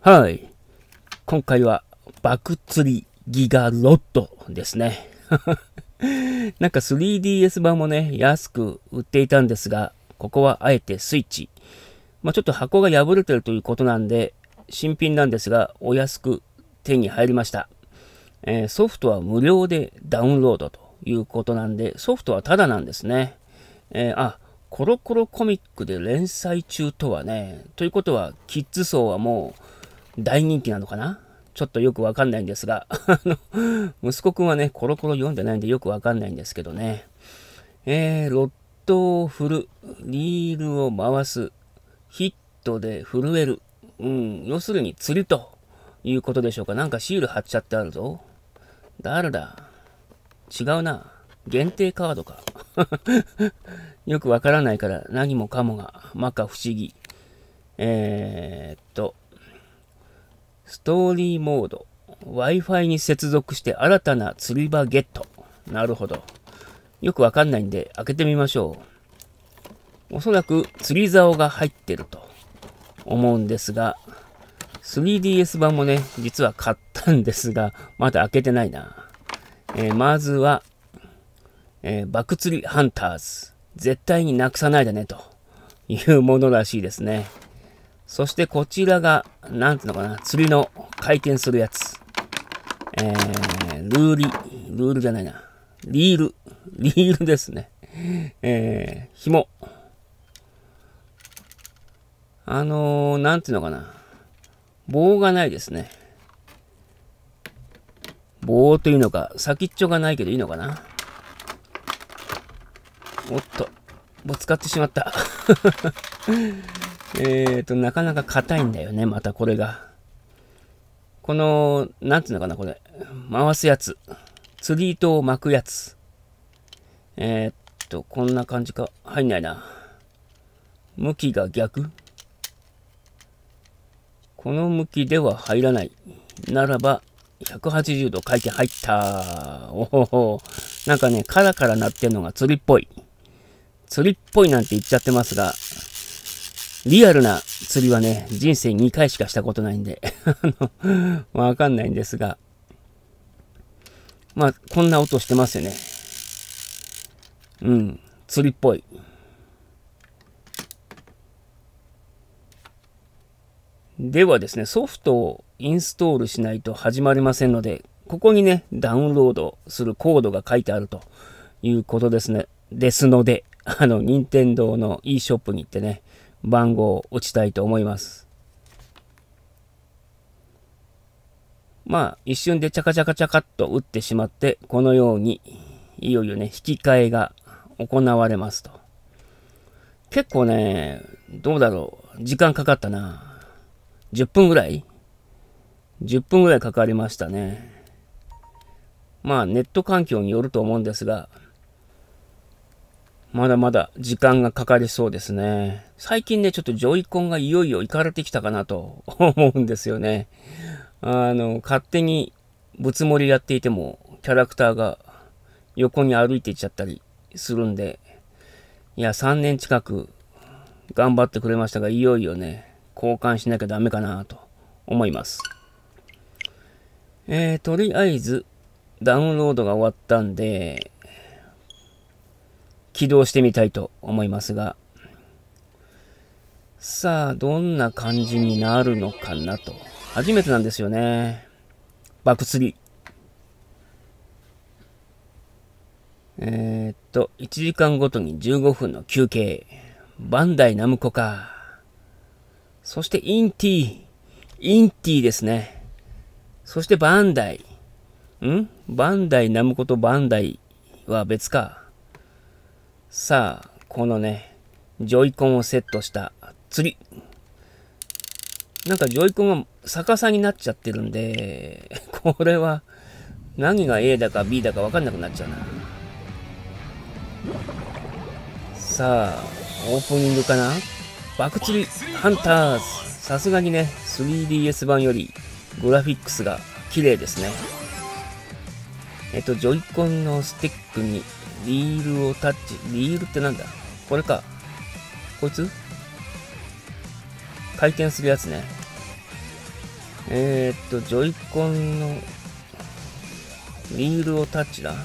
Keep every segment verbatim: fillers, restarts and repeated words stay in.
はい。今回はバク釣りギガロッドですね。なんか スリーディーエス 版もね、安く売っていたんですが、ここはあえてスイッチ。まあ、ちょっと箱が破れてるということなんで、新品なんですが、お安く手に入りました。えー、ソフトは無料でダウンロードということなんで、ソフトはタダなんですね。えー、あ、コロコロコミックで連載中とはね。ということは、キッズ層はもう大人気なのかな？ちょっとよくわかんないんですが、あの、息子くんはね、コロコロ読んでないんでよくわかんないんですけどね。えー、ロッドを振る、リールを回す、ヒットで震える。うん、要するに釣りということでしょうか。なんかシール貼っちゃってあるぞ。誰だ？違うな。限定カードか。よくわからないから何もかもが摩訶不思議。えー、っと、ストーリーモード。Wi-Fi に接続して新たな釣り場ゲット。なるほど。よくわかんないんで開けてみましょう。おそらく釣り竿が入ってると思うんですが、スリーディーエス 版もね、実は買ったんですが、まだ開けてないな。えー、まずは、えー、バク釣りハンターズ。絶対になくさないでね、というものらしいですね。そしてこちらが、なんていうのかな、釣りの回転するやつ。えー、ルーリ、ルールじゃないな。リール、リールですね。えー、紐。あのー、なんていうのかな。棒がないですね。棒というのか、先っちょがないけどいいのかな。おっと、ぶつかってしまった。えーと、なかなか硬いんだよね、またこれが。この、なんていうのかな、これ。回すやつ。釣り糸を巻くやつ。えー、っと、こんな感じか。入んないな。向きが逆。この向きでは入らない。ならば、ひゃくはちじゅうど回転入った。おほほ。なんかね、カラカラ鳴ってるのが釣りっぽい。釣りっぽいなんて言っちゃってますが、リアルな釣りはね、人生にかいしかしたことないんで、わかんないんですが、まあ、こんな音してますよね。うん、釣りっぽい。ではですね、ソフトをインストールしないと始まりませんので、ここにね、ダウンロードするコードが書いてあるということですね。ですので、あの、任天堂の e ショップに行ってね、番号を打ちたいと思います。まあ、一瞬でチャカチャカチャカっと打ってしまって、このように、いよいよね、引き換えが行われますと。結構ね、どうだろう、時間かかったな。じゅっぷんぐらい ?じゅっ 分ぐらいかかりましたね。まあ、ネット環境によると思うんですが、まだまだ時間がかかりそうですね。最近ね、ちょっとジョイコンがいよいよいかれてきたかなと思うんですよね。あの、勝手にぶつ盛りやっていても、キャラクターが横に歩いていっちゃったりするんで、いや、さんねん近く頑張ってくれましたが、いよいよね、交換しなきゃダメかなと思います。えー、とりあえず、ダウンロードが終わったんで、起動してみたいと思いますが、さあ、どんな感じになるのかなと。初めてなんですよね。バク釣り。えー、っと、いちじかんごとにじゅうごふんの休憩。バンダイナムコか。そしてインティ。インティですね。そしてバンダイ。んバンダイナムコとバンダイは別か。さあ、このね、ジョイコンをセットした釣り。なんかジョイコンが逆さになっちゃってるんで、これは何が A だか B だか分かんなくなっちゃうな。さあ、オープニングかな？バク釣りハンターズ。さすがにね、スリーディーエス 版よりグラフィックスが綺麗ですね。えっと、ジョイコンのスティックにリールをタッチ。リールってなんだ？これか。こいつ？回転するやつね。 えー、っと、ジョイコンのリールをタッチだ。ん？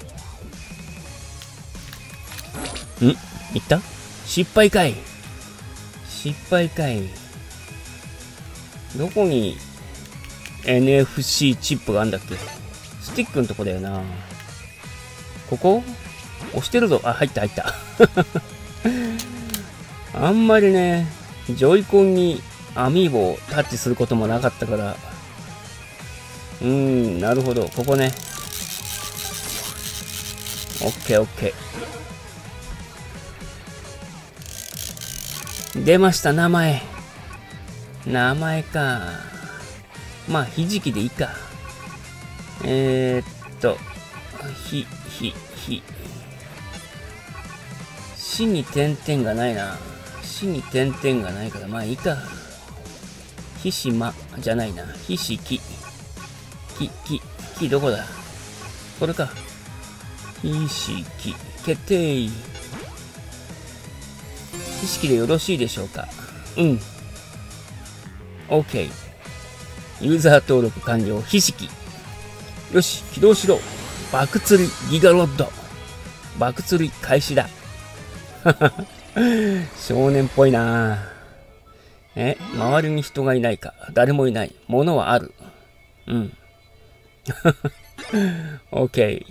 いった失敗かい失敗かい。どこに エヌエフシー チップがあるんだっけ？スティックのとこだよな。ここ押してるぞ。あ、入った入った。あんまりね、ジョイコンにアミーボをタッチすることもなかったから。うーん、なるほど。ここね。オッケーオッケー。出ました、名前。名前か。まあ、ひじきでいいか。えー、っと、ひ、ひ、ひ。しに点々がないな。しに点々がないから、まあいいか。ひしま、じゃないな。ひしき。き、き、き、どこだ？これか。ひしき。決定。ひしきでよろしいでしょうか。うん。OK。ユーザー登録完了。ひしき。よし、起動しろ。爆釣りギガロッド。爆釣り開始だ。少年っぽいな。え、周りに人がいないか。誰もいない。物はある。うん。OK。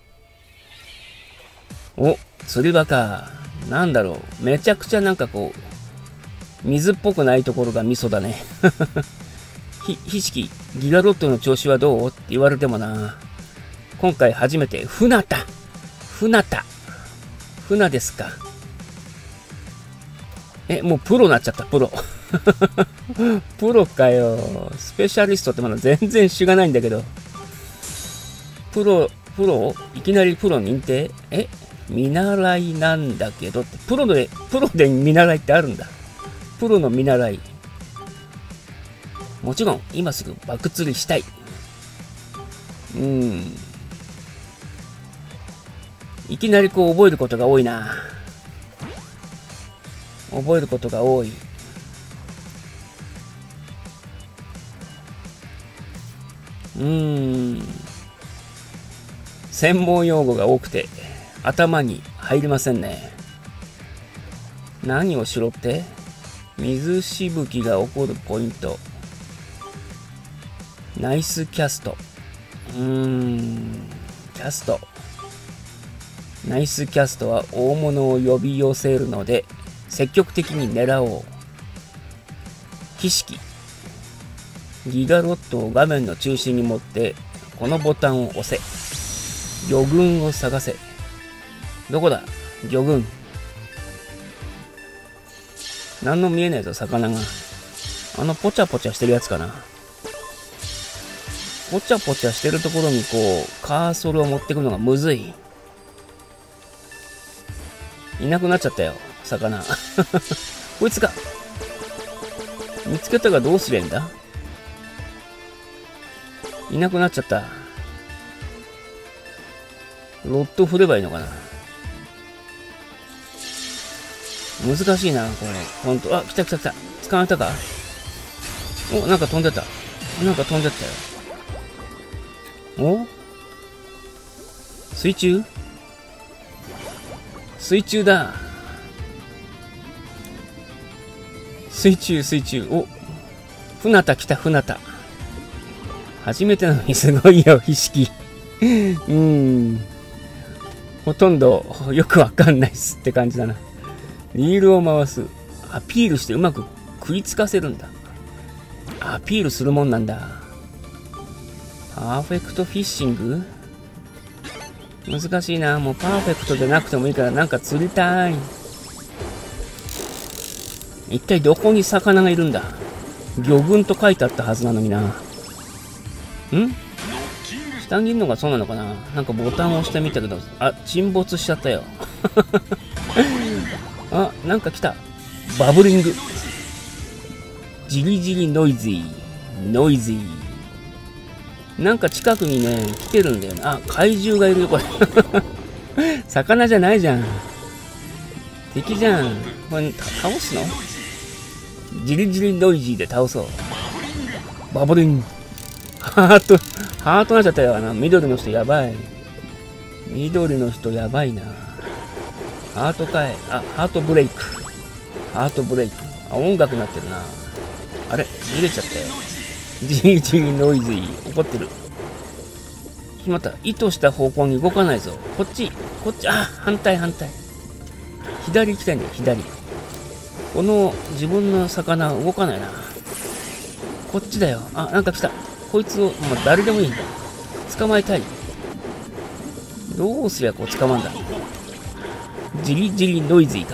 お、釣り場か。なんだろう。めちゃくちゃなんかこう、水っぽくないところがミソだね。ひ、ひしき、ギガロッドの調子はどうって言われてもな。今回初めて、船田船田船ですか。え、もうプロになっちゃった、プロ。プロかよ。スペシャリストってまだ全然知らないんだけど。プロ、プロいきなりプロ認定？え、見習いなんだけどって。プロで、プロで見習いってあるんだ。プロの見習い。もちろん、今すぐ爆釣りしたい。うーん。いきなりこう覚えることが多いな。覚えることが多い。うーん。専門用語が多くて頭に入りませんね。何をしろって？水しぶきが起こるポイント。ナイスキャスト。うーん。キャスト。ナイスキャストは大物を呼び寄せるので積極的に狙おう。儀式。ギガロットを画面の中心に持ってこのボタンを押せ。魚群を探せ。どこだ魚群。何も見えないぞ、魚が。あのポチャポチャしてるやつかな。ポチャポチャしてるところにこうカーソルを持ってくのがむずい。いなくなっちゃったよ、魚。こいつか。見つけたがどうすりゃいいんだ？いなくなっちゃった。ロッド振ればいいのかな。難しいな、これ。ほんと。あ、来た来た来た。捕まえたか？お、なんか飛んでた。なんか飛んでったよ。お？水中？水中だ。水中、水中。お、船田来た、船田。初めてなのにすごいよ、意識。うーん。ほとんどよくわかんないっすって感じだな。リールを回す。アピールしてうまく食いつかせるんだ。アピールするもんなんだ。パーフェクトフィッシング？難しいな。もうパーフェクトじゃなくてもいいからなんか釣りたい。一体どこに魚がいるんだ？魚群と書いてあったはずなのにな。ん？下にいるのがそうなのかな。なんかボタンを押してみたけど、あ、沈没しちゃったよ。あ、なんか来た。バブリング。じりじりノイズー。ノイズー。なんか近くにね、来てるんだよね。あ、怪獣がいるよ、これ。魚じゃないじゃん。敵じゃん。これ、倒すの？じりじりノイジーで倒そう。 バブリン。ハート、ハートなっちゃったよ。あの、緑の人やばい。緑の人やばいな。ハートかい。あ、ハートブレイク。ハートブレイク。あ、音楽なってるな。あれ逃げちゃったよ。ジージーノイズイ。怒ってる。しまった。意図した方向に動かないぞ。こっち、こっち、あ、反対反対。左行きたいね、左。この自分の魚動かないな。こっちだよ。あ、なんか来た。こいつを、まあ、誰でもいいんだ。捕まえたい。どうすりゃこう捕まんだ。ジリジリノイズイか。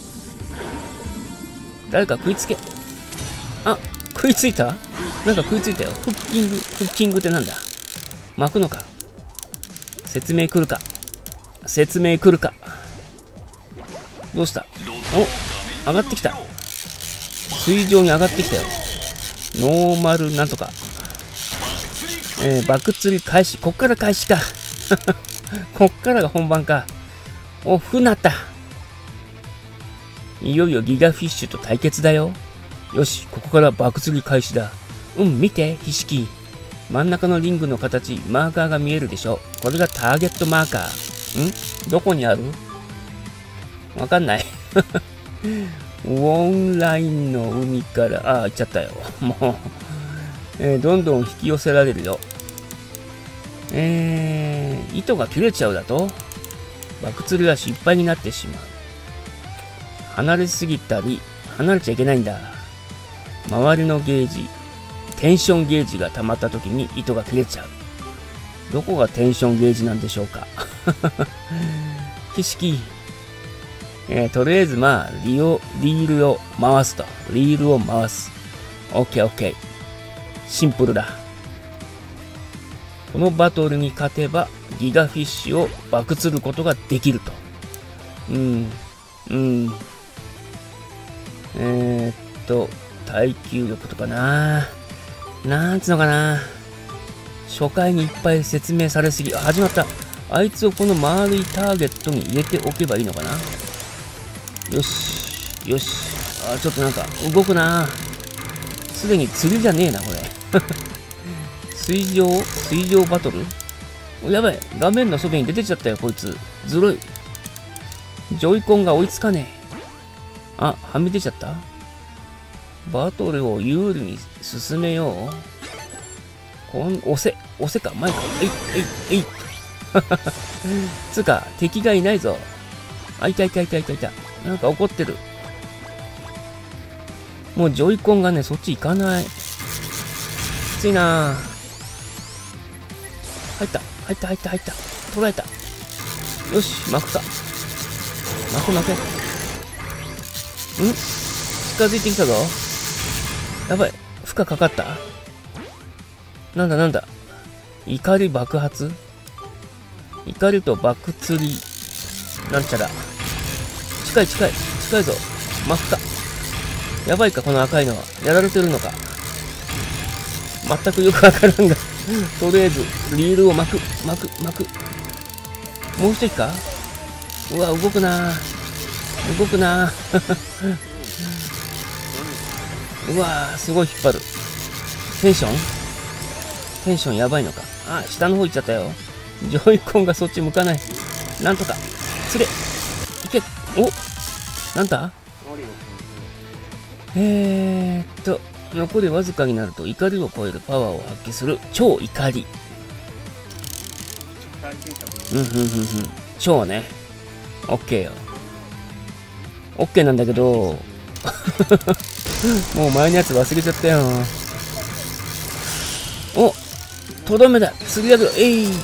誰か食いつけ。あ、食いついた？なんか食いついたよ。フッキング、フッキングってなんだ？巻くのか？説明来るか？説明来るか？どうした？お、上がってきた。水上に上がってきたよ。ノーマルなんとか。えー、バク釣り開始。こっから開始か。こっからが本番か。お、ふなった。いよいよギガフィッシュと対決だよ。よし、ここからバク釣り開始だ。うん、見て、ひしき。真ん中のリングの形、マーカーが見えるでしょ。これがターゲットマーカー。ん？どこにある？わかんない。ウォンラインの海から、ああ、行っちゃったよ。もう、えー、どんどん引き寄せられるよ。えー、糸が切れちゃうだと、バク釣りは失敗になってしまう。離れすぎたり、離れちゃいけないんだ。周りのゲージ、テンションゲージが溜まった時に糸が切れちゃう。どこがテンションゲージなんでしょうか。景色。えー、とりあえずまあリオ、リールを回すと。リールを回す。オッケーオッケー。シンプルだ。このバトルに勝てばギガフィッシュをバク釣ることができると。うん。うん。えー、っと、耐久力とかな。なんつうのかな。初回にいっぱい説明されすぎ。あ、始まった。あいつをこの丸いターゲットに入れておけばいいのかな。よし。よし。あ、ちょっとなんか動くな。すでに釣りじゃねえな、これ。水上水上バトル？やばい。画面の外に出てちゃったよ、こいつ。ずるい。ジョイコンが追いつかねえ。あ、はみ出ちゃった？バトルを有利に進めよう。こん、押せ、押せか、前か。えい、えい、えい。つうか、敵がいないぞ。あ、いたいたいたいたいた。なんか怒ってる。もうジョイコンがね、そっち行かない。きついなぁ。入った、入った、入った、入った。捉えた。よし、巻くか。巻く巻け。ん？近づいてきたぞ。やばい。負荷かかった？なんだなんだ。怒り爆発？怒りと爆釣り。なんちゃら。近い近い。近いぞ。巻くか。やばいか、この赤いのは。やられてるのか。全くよくわからんが。とりあえず、リールを巻く。巻く。巻く。もう一人か？うわ、動くな動くなうわー、すごい引っ張る。テンションテンションやばいのか。あ、下の方行っちゃったよ。ジョイコンがそっち向かない。なんとか。釣れ。いけ。お、なんだ？えーっと、残りわずかになると怒りを超えるパワーを発揮する超怒り。うん、うん、うん、うん。超ね。オッケーよ。オッケーなんだけど、もう前のやつ忘れちゃったよ。お、とどめだ。釣り上げろ。えい。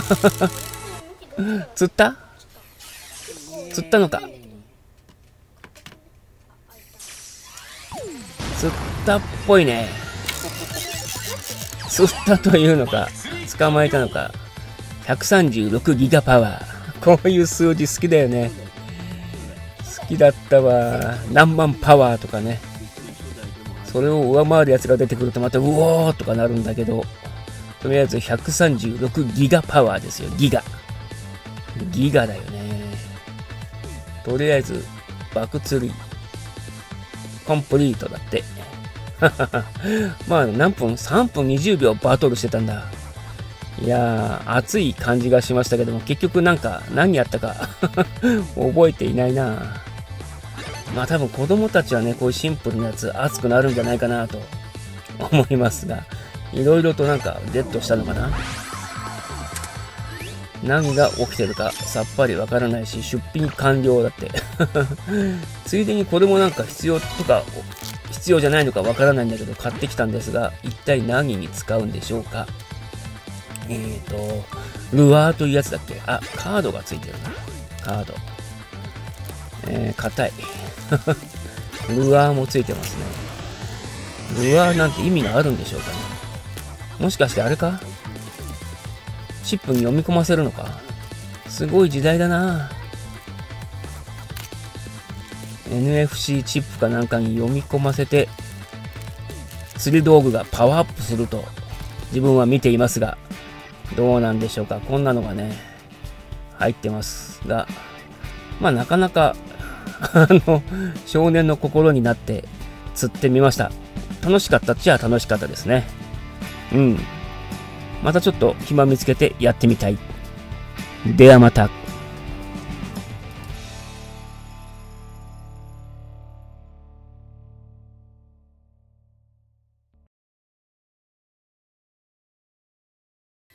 釣った？釣ったのか。釣ったっぽいね。釣ったというのか、捕まえたのか。ひゃくさんじゅうろくギガパワー。こういう数字好きだよね。好きだったわ。何万パワーとかね。それを上回るやつが出てくるとまたうおーとかなるんだけど、とりあえずひゃくさんじゅうろくギガパワーですよ。ギガ。ギガだよね。とりあえず、爆釣り、コンプリートだって。 まあ何分 ?さんぷんにじゅうびょうバトルしてたんだ。いやー、熱い感じがしましたけども、結局なんか何やったか覚えていないな。まあ多分子供たちはね、こういうシンプルなやつ熱くなるんじゃないかなと思いますが、いろいろとなんかゲットしたのかな。何が起きてるかさっぱりわからないし、出品完了だって。ついでにこれもなんか必要とか、必要じゃないのかわからないんだけど、買ってきたんですが、一体何に使うんでしょうか。えーと、ルアーというやつだっけ。あ、カードがついてるな。カード。えー、硬い。ルアーもついてますね。ルアーなんて意味があるんでしょうかね。もしかしてあれか、チップに読み込ませるのか。すごい時代だな。エヌエフシー チップかなんかに読み込ませて、釣り道具がパワーアップすると自分は見ていますが、どうなんでしょうか。こんなのがね、入ってますが、まあなかなか、あの、少年の心になって釣ってみました。楽しかったっちゃ楽しかったですね。うん。またちょっと暇見つけてやってみたい。ではまた。